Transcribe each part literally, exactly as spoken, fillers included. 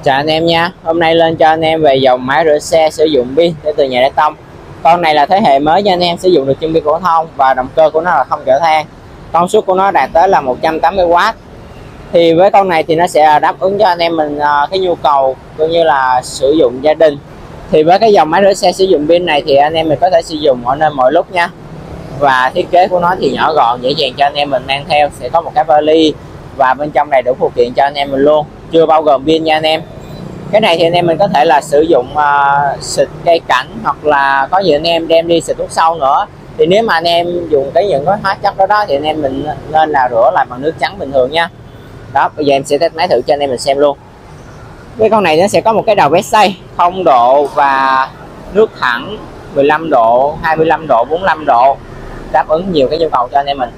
Chào anh em nha, hôm nay lên cho anh em về dòng máy rửa xe sử dụng pin để từ nhà Đại Tông. Con này là thế hệ mới cho anh em, sử dụng được chân pin phổ thông và động cơ của nó là không chở than. Công suất của nó đạt tới là một trăm tám mươi oát. Thì với con này thì nó sẽ đáp ứng cho anh em mình uh, cái nhu cầu cũng như là sử dụng gia đình. Thì với cái dòng máy rửa xe sử dụng pin này thì anh em mình có thể sử dụng mọi nơi mọi lúc nha. Và thiết kế của nó thì nhỏ gọn, dễ dàng cho anh em mình mang theo, sẽ có một cái vali và bên trong này đủ phụ kiện cho anh em mình luôn, chưa bao gồm pin nha anh em. Cái này thì anh em mình có thể là sử dụng uh, xịt cây cảnh, hoặc là có gì anh em đem đi xịt thuốc sâu nữa. Thì nếu mà anh em dùng cái những cái hóa chất đó đó thì anh em mình nên là rửa lại bằng nước trắng bình thường nha. Đó, bây giờ em sẽ test máy thử cho anh em mình xem luôn. Cái con này nó sẽ có một cái đầu vét xay không độ và nước thẳng mười lăm độ, hai mươi lăm độ, bốn mươi lăm độ, đáp ứng nhiều cái nhu cầu cho anh em mình.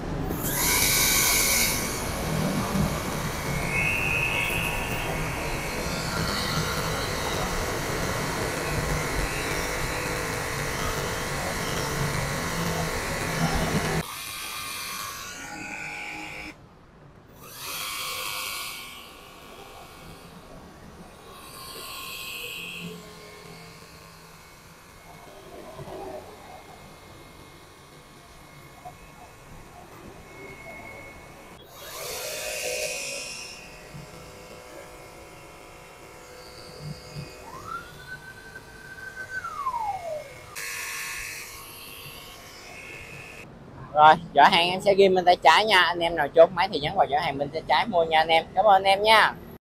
Rồi, giỏ hàng em sẽ ghi bên tay trái nha. Anh em nào chốt máy thì nhấn vào giỏ hàng bên tay trái mua nha anh em. Cảm ơn anh em nha.